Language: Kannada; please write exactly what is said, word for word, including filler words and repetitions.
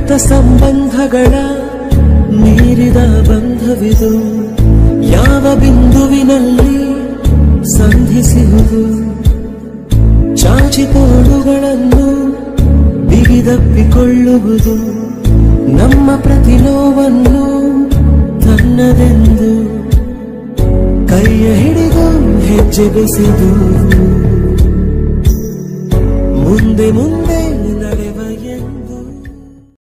ರಕ್ತ ಸಂಬಂಧಗಳ ಮೀರಿದ ಬಂಧವಿದು ಯಾವ ಬಿಂದುವಿನಲ್ಲಿ ಸಂಧಿಸುವುದು ಚಾಚಿತೋಳುಗಳನ್ನು ಬಿಗಿದಪ್ಪಿಕೊಳ್ಳುವುದು ನಮ್ಮ ಪ್ರತಿ ನೋವನ್ನು ತನ್ನದೆಂದು ಕೈಯ ಹಿಡಿದು ಹೆಜ್ಜೆ ಬೆಸೆದು ಮುಂದೆ ಮುಂದೆ